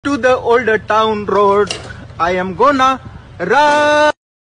To the older town road, I am gonna run.